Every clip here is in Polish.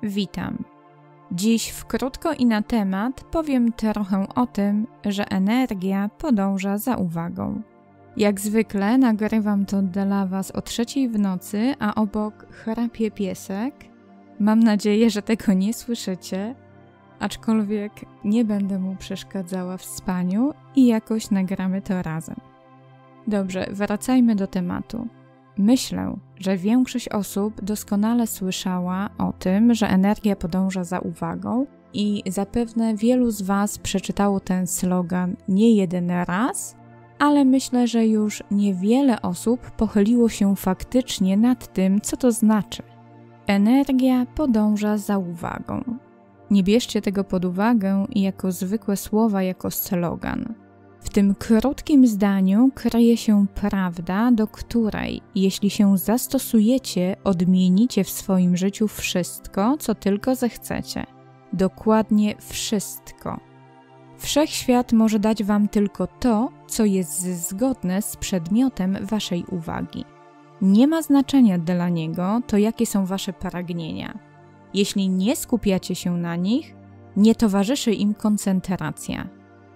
Witam. Dziś w krótko i na temat powiem trochę o tym, że energia podąża za uwagą. Jak zwykle nagrywam to dla Was o 3:00 w nocy, a obok chrapie piesek. Mam nadzieję, że tego nie słyszycie, aczkolwiek nie będę mu przeszkadzała w spaniu i jakoś nagramy to razem. Dobrze, wracajmy do tematu. Myślę, że większość osób doskonale słyszała o tym, że energia podąża za uwagą i zapewne wielu z Was przeczytało ten slogan nie jeden raz, ale myślę, że już niewiele osób pochyliło się faktycznie nad tym, co to znaczy. Energia podąża za uwagą. Nie bierzcie tego pod uwagę jako zwykłe słowa, jako slogan. W tym krótkim zdaniu kryje się prawda, do której, jeśli się zastosujecie, odmienicie w swoim życiu wszystko, co tylko zechcecie. Dokładnie wszystko. Wszechświat może dać Wam tylko to, co jest zgodne z przedmiotem Waszej uwagi. Nie ma znaczenia dla niego to, jakie są Wasze pragnienia. Jeśli nie skupiacie się na nich, nie towarzyszy im koncentracja.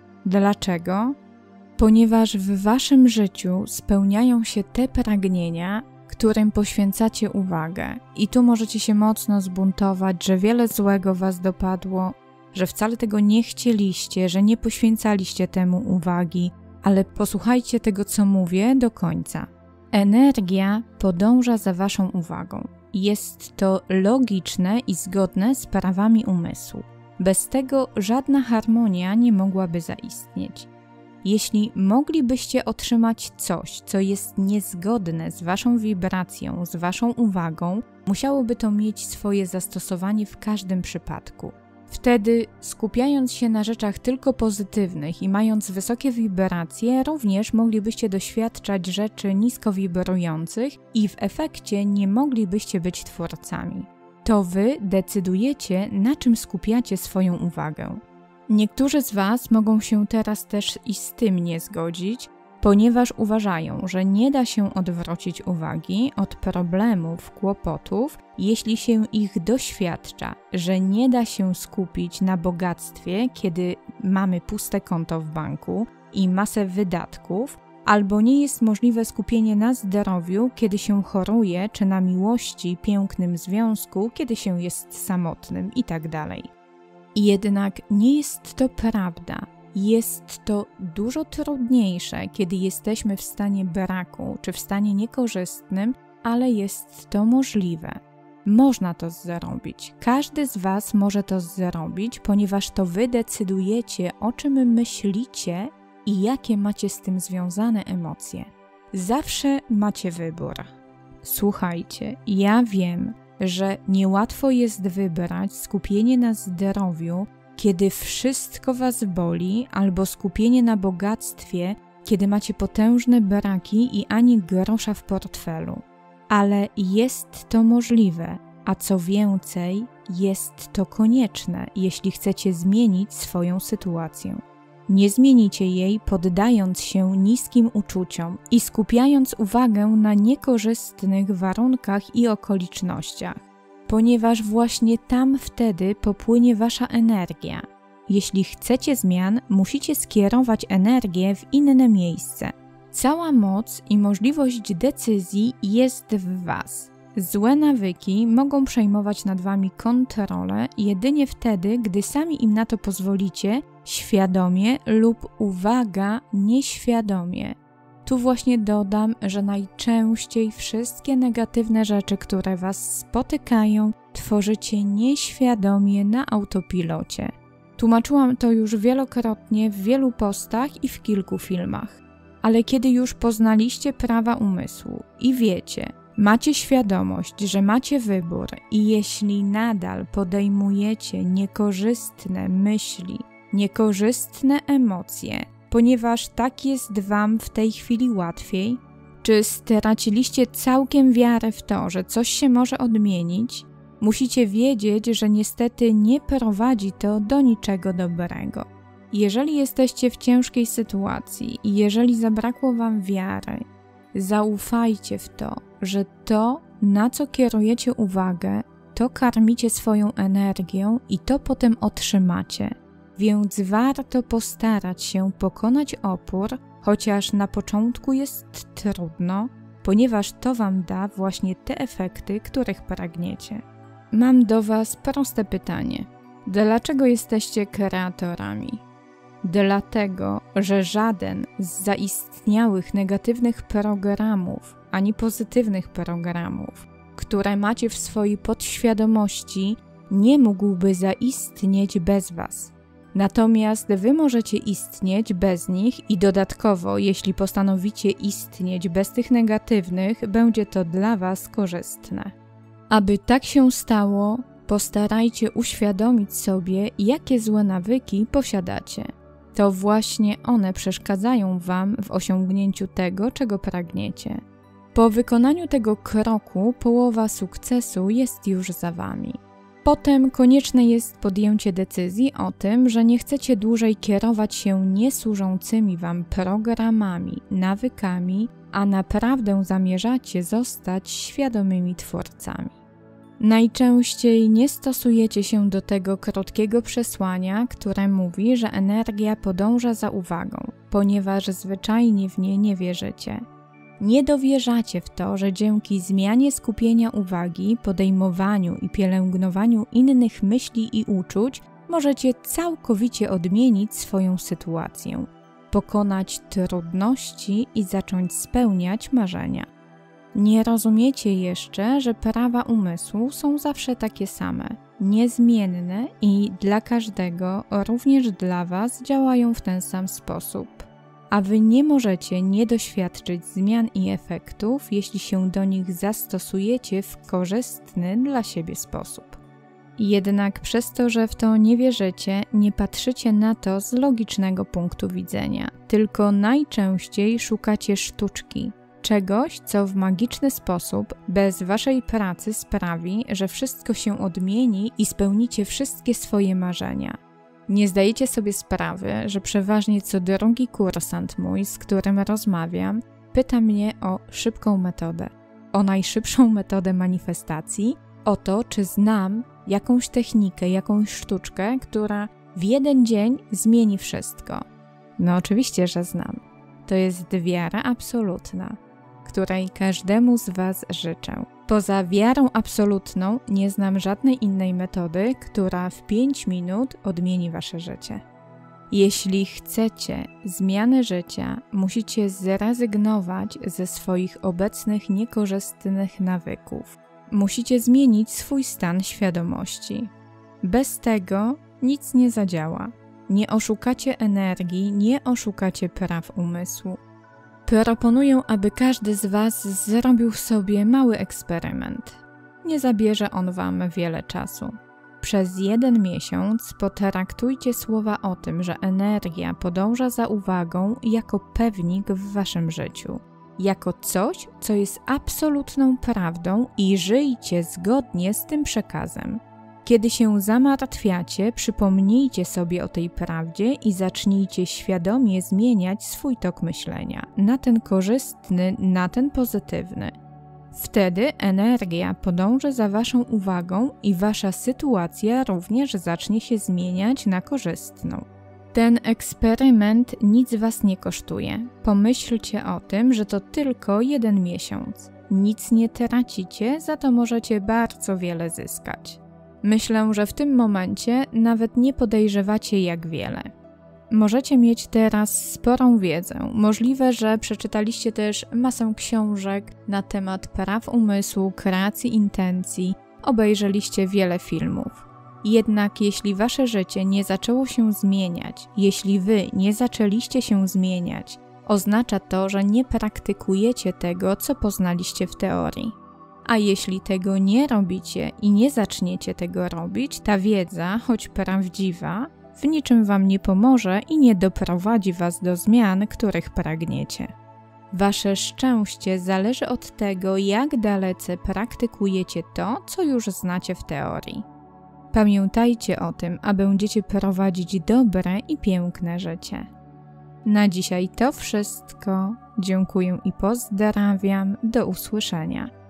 Dlaczego? Ponieważ w Waszym życiu spełniają się te pragnienia, którym poświęcacie uwagę. I tu możecie się mocno zbuntować, że wiele złego Was dopadło, że wcale tego nie chcieliście, że nie poświęcaliście temu uwagi, ale posłuchajcie tego, co mówię, do końca. Energia podąża za Waszą uwagą. Jest to logiczne i zgodne z prawami umysłu. Bez tego żadna harmonia nie mogłaby zaistnieć. Jeśli moglibyście otrzymać coś, co jest niezgodne z Waszą wibracją, z Waszą uwagą, musiałoby to mieć swoje zastosowanie w każdym przypadku. Wtedy, skupiając się na rzeczach tylko pozytywnych i mając wysokie wibracje, również moglibyście doświadczać rzeczy nisko wibrujących i w efekcie nie moglibyście być twórcami. To Wy decydujecie, na czym skupiacie swoją uwagę. Niektórzy z Was mogą się teraz też i z tym nie zgodzić, ponieważ uważają, że nie da się odwrócić uwagi od problemów, kłopotów, jeśli się ich doświadcza, że nie da się skupić na bogactwie, kiedy mamy puste konto w banku i masę wydatków, albo nie jest możliwe skupienie na zdrowiu, kiedy się choruje, czy na miłości, pięknym związku, kiedy się jest samotnym itd. Jednak nie jest to prawda. Jest to dużo trudniejsze, kiedy jesteśmy w stanie braku, czy w stanie niekorzystnym, ale jest to możliwe. Można to zrobić. Każdy z Was może to zrobić, ponieważ to Wy decydujecie, o czym myślicie i jakie macie z tym związane emocje. Zawsze macie wybór. Słuchajcie, ja wiem, że niełatwo jest wybrać skupienie na zdrowiu, kiedy wszystko Was boli, albo skupienie na bogactwie, kiedy macie potężne braki i ani grosza w portfelu. Ale jest to możliwe, a co więcej, jest to konieczne, jeśli chcecie zmienić swoją sytuację. Nie zmienicie jej, poddając się niskim uczuciom i skupiając uwagę na niekorzystnych warunkach i okolicznościach, ponieważ właśnie tam wtedy popłynie Wasza energia. Jeśli chcecie zmian, musicie skierować energię w inne miejsce. Cała moc i możliwość decyzji jest w Was. Złe nawyki mogą przejmować nad Wami kontrolę jedynie wtedy, gdy sami im na to pozwolicie, świadomie lub, uwaga, nieświadomie. Tu właśnie dodam, że najczęściej wszystkie negatywne rzeczy, które Was spotykają, tworzycie nieświadomie na autopilocie. Tłumaczyłam to już wielokrotnie w wielu postach i w kilku filmach. Ale kiedy już poznaliście prawa umysłu i wiecie, macie świadomość, że macie wybór i jeśli nadal podejmujecie niekorzystne myśli, niekorzystne emocje, ponieważ tak jest Wam w tej chwili łatwiej, czy straciliście całkiem wiarę w to, że coś się może odmienić, musicie wiedzieć, że niestety nie prowadzi to do niczego dobrego. Jeżeli jesteście w ciężkiej sytuacji i jeżeli zabrakło Wam wiary, zaufajcie w to, że to, na co kierujecie uwagę, to karmicie swoją energią i to potem otrzymacie. Więc warto postarać się pokonać opór, chociaż na początku jest trudno, ponieważ to Wam da właśnie te efekty, których pragniecie. Mam do Was proste pytanie. Dlaczego jesteście kreatorami? Dlatego, że żaden z zaistniałych negatywnych programów, ani pozytywnych programów, które macie w swojej podświadomości, nie mógłby zaistnieć bez Was. Natomiast Wy możecie istnieć bez nich i dodatkowo, jeśli postanowicie istnieć bez tych negatywnych, będzie to dla Was korzystne. Aby tak się stało, postarajcie uświadomić sobie, jakie złe nawyki posiadacie. To właśnie one przeszkadzają Wam w osiągnięciu tego, czego pragniecie. Po wykonaniu tego kroku połowa sukcesu jest już za Wami. Potem konieczne jest podjęcie decyzji o tym, że nie chcecie dłużej kierować się niesłużącymi Wam programami, nawykami, a naprawdę zamierzacie zostać świadomymi twórcami. Najczęściej nie stosujecie się do tego krótkiego przesłania, które mówi, że energia podąża za uwagą, ponieważ zwyczajnie w nie nie wierzycie. Nie dowierzacie w to, że dzięki zmianie skupienia uwagi, podejmowaniu i pielęgnowaniu innych myśli i uczuć możecie całkowicie odmienić swoją sytuację, pokonać trudności i zacząć spełniać marzenia. Nie rozumiecie jeszcze, że prawa umysłu są zawsze takie same, niezmienne i dla każdego, również dla Was, działają w ten sam sposób. A Wy nie możecie nie doświadczyć zmian i efektów, jeśli się do nich zastosujecie w korzystny dla siebie sposób. Jednak przez to, że w to nie wierzycie, nie patrzycie na to z logicznego punktu widzenia, tylko najczęściej szukacie sztuczki, czegoś, co w magiczny sposób, bez Waszej pracy sprawi, że wszystko się odmieni i spełnicie wszystkie swoje marzenia. Nie zdajecie sobie sprawy, że przeważnie co drugi kursant mój, z którym rozmawiam, pyta mnie o szybką metodę, o najszybszą metodę manifestacji, o to, czy znam jakąś technikę, jakąś sztuczkę, która w jeden dzień zmieni wszystko. No oczywiście, że znam. To jest wiara absolutna, której każdemu z Was życzę. Poza wiarą absolutną nie znam żadnej innej metody, która w 5 minut odmieni Wasze życie. Jeśli chcecie zmiany życia, musicie zrezygnować ze swoich obecnych niekorzystnych nawyków. Musicie zmienić swój stan świadomości. Bez tego nic nie zadziała. Nie oszukacie energii, nie oszukacie praw umysłu. Proponuję, aby każdy z Was zrobił sobie mały eksperyment. Nie zabierze on Wam wiele czasu. Przez 1 miesiąc potraktujcie słowa o tym, że energia podąża za uwagą jako pewnik w Waszym życiu. Jako coś, co jest absolutną prawdą i żyjcie zgodnie z tym przekazem. Kiedy się zamartwiacie, przypomnijcie sobie o tej prawdzie i zacznijcie świadomie zmieniać swój tok myślenia na ten korzystny, na ten pozytywny. Wtedy energia podąży za Waszą uwagą i Wasza sytuacja również zacznie się zmieniać na korzystną. Ten eksperyment nic Was nie kosztuje. Pomyślcie o tym, że to tylko 1 miesiąc. Nic nie tracicie, za to możecie bardzo wiele zyskać. Myślę, że w tym momencie nawet nie podejrzewacie jak wiele. Możecie mieć teraz sporą wiedzę. Możliwe, że przeczytaliście też masę książek na temat praw umysłu, kreacji intencji, obejrzeliście wiele filmów. Jednak jeśli Wasze życie nie zaczęło się zmieniać, jeśli Wy nie zaczęliście się zmieniać, oznacza to, że nie praktykujecie tego, co poznaliście w teorii. A jeśli tego nie robicie i nie zaczniecie tego robić, ta wiedza, choć prawdziwa, w niczym Wam nie pomoże i nie doprowadzi Was do zmian, których pragniecie. Wasze szczęście zależy od tego, jak dalece praktykujecie to, co już znacie w teorii. Pamiętajcie o tym, a będziecie prowadzić dobre i piękne życie. Na dzisiaj to wszystko. Dziękuję i pozdrawiam. Do usłyszenia.